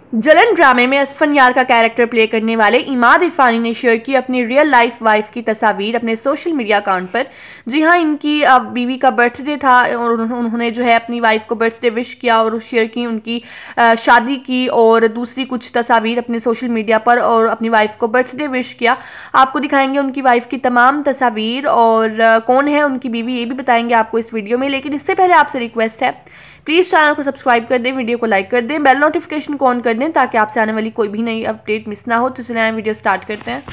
जलन ड्रामे में असफन यार का कैरेक्टर प्ले करने वाले इमाद इरफानी ने शेयर की अपनी रियल लाइफ वाइफ की तस्वीर अपने सोशल मीडिया अकाउंट पर। जी हाँ, इनकी बीवी का बर्थडे था और उन्होंने जो है अपनी वाइफ को बर्थडे विश किया और शेयर की उनकी शादी की और दूसरी कुछ तस्वीर अपने सोशल मीडिया पर और अपनी वाइफ को बर्थडे विश किया। आपको दिखाएंगे उनकी वाइफ की तमाम तस्वीर और कौन है उनकी बीवी ये भी बताएंगे आपको इस वीडियो में। लेकिन इससे पहले आपसे रिक्वेस्ट है, प्लीज़ चैनल को सब्सक्राइब कर दें, वीडियो को लाइक कर दें, बेल नोटिफिकेशन को ऑन कर दें ताकि आपसे आने वाली कोई भी नई अपडेट मिस ना हो। तो चलिए वीडियो स्टार्ट करते हैं।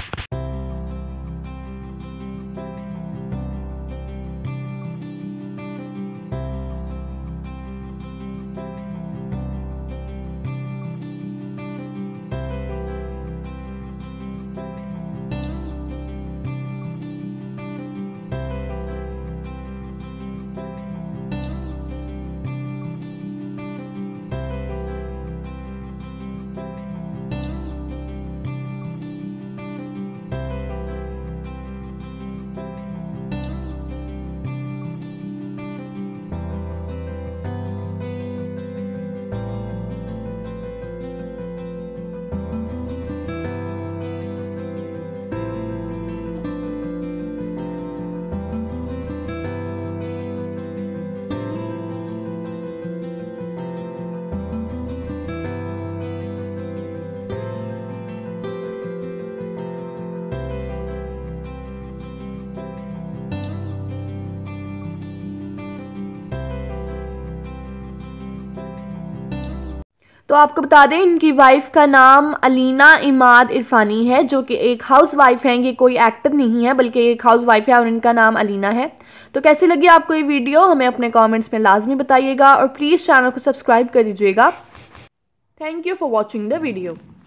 तो आपको बता दें इनकी वाइफ का नाम अलीना इमाद इरफानी है, जो कि एक हाउस वाइफ है। ये कोई एक्टर नहीं है बल्कि एक हाउस वाइफ है और इनका नाम अलीना है। तो कैसी लगी आपको ये वीडियो हमें अपने कमेंट्स में लाजमी बताइएगा और प्लीज़ चैनल को सब्सक्राइब कर दीजिएगा। Thank you for watching the video.